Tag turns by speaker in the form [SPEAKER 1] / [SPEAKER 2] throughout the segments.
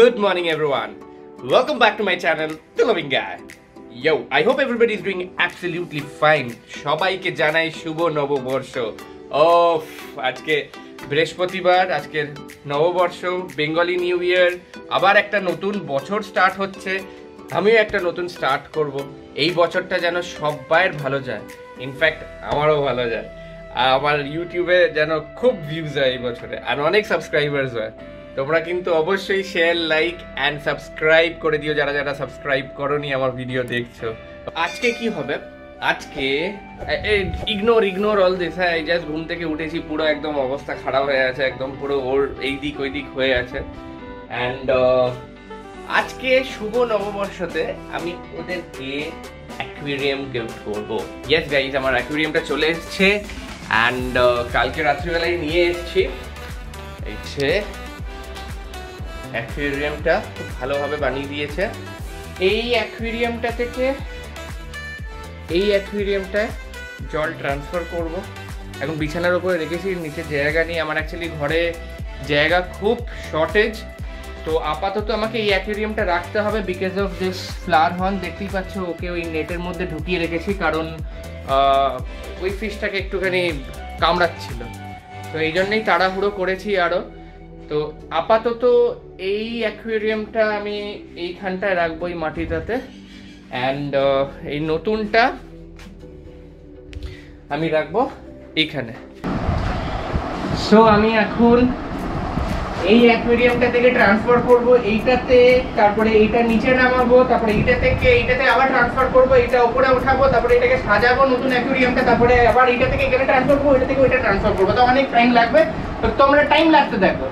[SPEAKER 1] Good morning everyone. Welcome back to my channel, The Loving Guy. Yo, I hope everybody is doing absolutely fine. সবাইকে জানাই শুভ নববর্ষ। আজকে বৃহস্পতিবার, আজকে নববর্ষ, বেঙ্গলি নিউ ইয়ার, আবার একটা নতুন বছর স্টার্ট হচ্ছে। আমিও একটা নতুন স্টার্ট করব। এই বছরটা যেন সবার ভালো যায়, ইনফ্যাক্ট আমারও ভালো যায়। আমার ইউটিউবে যেন খুব ভিউজ হয় এই বছরে, আর অনেক সাবস্ক্রাইবার্স হয়। তোমরা কিন্তু অবশ্যই শেয়ার, লাইক অ্যান্ড সাবস্ক্রাইব করে দিও যারা যারা সাবস্ক্রাইব করোনি আমার ভিডিও দেখছো। আজকে কি হবে, আজকে ইগনোর অল দিস। হ্যাঁ, জাস্ট ঘুম থেকে উঠেছি, পুরো একদম অবস্থা খারাপ হয়ে আছে, একদম পুরো ওর এই দিক ওই দিক হয়ে আছে। অ্যান্ড আজকে শুভ নববর্ষতে আমি ওদেরকে অ্যাকুয়ারিয়াম গিফট করবো। ইয়েস গাইজ, আমার অ্যাকুয়ারিয়ামটা চলে এসছে অ্যান্ড কালকে রাত্রিবেলায় নিয়ে এসেছি। এই যে অ্যাকুয়ারিয়ামটা খুব ভালোভাবে বানিয়ে দিয়েছে। এই অ্যাকুয়ারিয়ামটায় জল ট্রান্সফার করব। এখন বিছানার উপরে রেখেছি, নিচে জায়গা নেই আমার, অ্যাকচুয়ালি ঘরে জায়গা খুব শর্টেজ। তো আপাতত আমাকে এই অ্যাকুয়ারিয়ামটা রাখতে হবে because of this flower horn. দেখতেই পাচ্ছ, ওকে ওই নেটের মধ্যে ঢুকিয়ে রেখেছি কারণ ওই ফিশটাকে একটুখানি কামড়াচ্ছিল। তো এই জন্যই তাড়াহুড়ো করেছি আরও। তো আপাতত এই অ্যাকুয়ারিয়ামটা আমি এইখানটায় রাখবো, এই মাটিটাতে। অ্যান্ড এই নতুনটা আমি রাখবো এইখানে। সো আমি এখন এই অ্যাকুয়ারিয়ামটা থেকে ট্রান্সফার করব এইটাতে, তারপরে এইটা নিচে নামাবো, তারপরে এইটা থেকে এইটাতে আবার ট্রান্সফার করব, এইটা উপরে উঠাবো, তারপরে এটাকে সাজাবো নতুন অ্যাকুয়ারিয়ামটা, তারপরে আবার এইটা থেকে এখানে ট্রান্সফার করবো, এটা থেকে ওইটা ট্রান্সফার করবো। তো অনেক টাইম লাগবে, তো তোমরা টাইম লাগতে দেখো।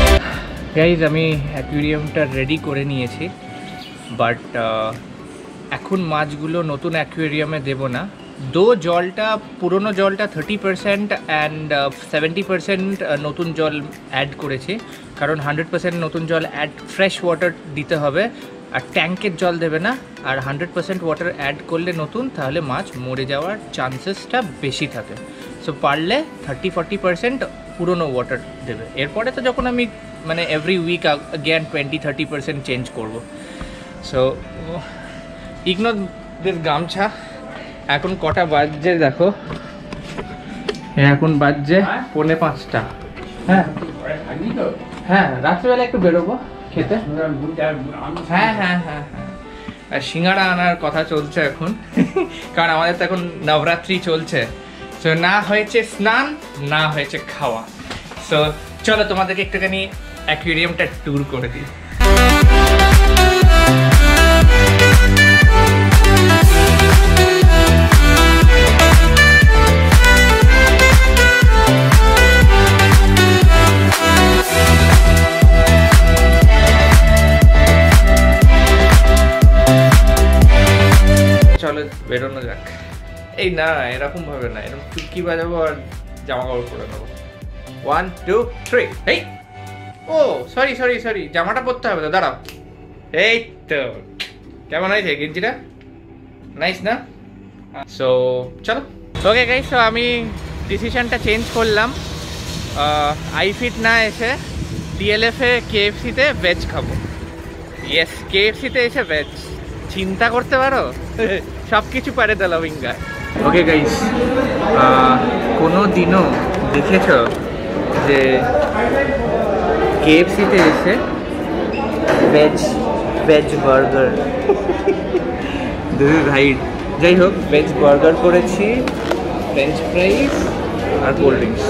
[SPEAKER 1] গাইজ আমি অ্যাকুয়ারিয়ামটা রেডি করে নিয়েছি, বাট এখন মাছগুলো নতুন অ্যাকুয়ারিয়ামে দেবো না, দো জলটা পুরনো জলটা 30% অ্যান্ড 70% নতুন জল অ্যাড করেছি, কারণ 100% নতুন জল অ্যাড ফ্রেশ ওয়াটার দিতে হবে, আর ট্যাঙ্কের জল দেবে না। আর 100% ওয়াটার অ্যাড করলে নতুন, তাহলে মাছ মরে যাওয়ার চান্সেসটা বেশি থাকে। সো পারলে 30-40% পুরনো ওয়াটার দেবে। এরপরে তো যখন আমি মানে এভরি উইক অ্যাগেন 20-30% চেঞ্জ করব। So ignore this gamchha. এখন কটা বাজছে দেখো, এখন বাজছে 4:45। হ্যাঁ হ্যাঁ, রাত্রিবেলা একটু বেরোবো খেতে। হ্যাঁ হ্যাঁ হ্যাঁ হ্যাঁ, আর সিঙ্গাড়া আনার কথা চলছে এখন, কারণ আমাদের তো এখন নবরাত্রি চলছে। সো না হয়েছে স্নান, না হয়েছে খাওয়া। সো চলো তোমাদেরকে একটুখানি অ্যাকুয়ারিয়ামটা ট্যুর করে দিই। চলো বেরোনো যাক। এই না, এরকম ভাবে না, এরকম চুটকি বাজাবো আর জামা কাপড় পরে নেবো। 1 2 3। এই ও সরি সরি সরি, জামাটা পরতে হবে তো, দাঁড়াও। এই তো কেমন হয়েছে গেঞ্জিটা? নাইস না? সো চলো। ওকে গাইস, তো আমি ডিসিশনটা চেঞ্জ করলাম। আইফিট না এসে ডিএলএফে কেএফসিতে ভেজ খাবো। ইয়েস, কেএফসিতে এসে ভেজ। চিন্তা করতে পারো, সব কিছু পারে the loving guy. Okay guys, কোনো দিনও দেখেছ যে কেএফসিতে এসে veg burger? This is hide. যাই হোক, ভেজ বার্গার করেছি, ফ্রেঞ্চ ফ্রাইস আর কোল্ড ড্রিঙ্কস।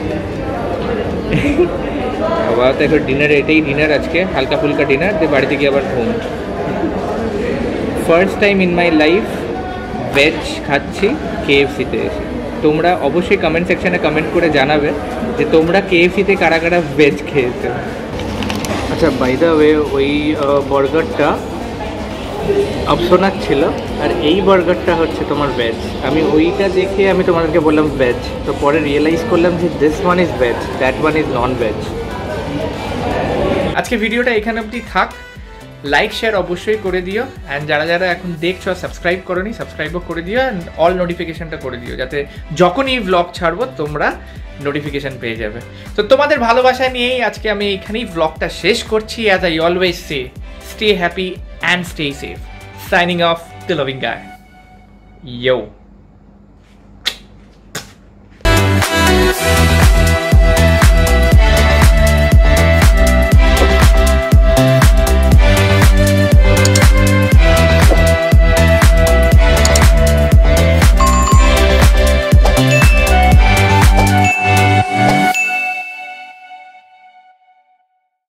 [SPEAKER 1] আবার তো এখন ডিনার, এটাই ডিনার আজকে, হালকা ফুলকা ডিনার, দিয়ে বাড়িতে গিয়ে আবার ঘুম। First time in my life veg খাচ্ছি কেএফসিতে এসে। তোমরা অবশ্যই কমেন্ট সেকশানে কমেন্ট করে জানাবে যে তোমরা কেএফসিতে কারা কারা ভেজ খেয়েছো। আচ্ছা, বাই দ্য ওয়ে, ওই বার্গারটা অপশনাল ছিল, আর এই বার্গারটা হচ্ছে তোমার ভেজ। আমি ওইটা দেখে আমি তোমাদেরকে বললাম ভেজ, তো পরে রিয়েলাইজ করলাম যে this one is veg, that one is non veg. আজকে ভিডিওটা এখানে অবধি থাক। লাইক শেয়ার অবশ্যই করে দিও, অ্যান্ড যারা যারা এখন দেখছো সাবস্ক্রাইব করোনি, সাবস্ক্রাইবও করে দিও, অ্যান্ড অল নোটিফিকেশনটা করে দিও, যাতে যখনই ভ্লগ ছাড়বো তোমরা নোটিফিকেশন পেয়ে যাবে। তো তোমাদের ভালোবাসা নিয়েই আজকে আমি এইখানেই ভ্লগটা শেষ করছি। As I always say, stay happy and stay safe. Signing off, the loving guy. Yo.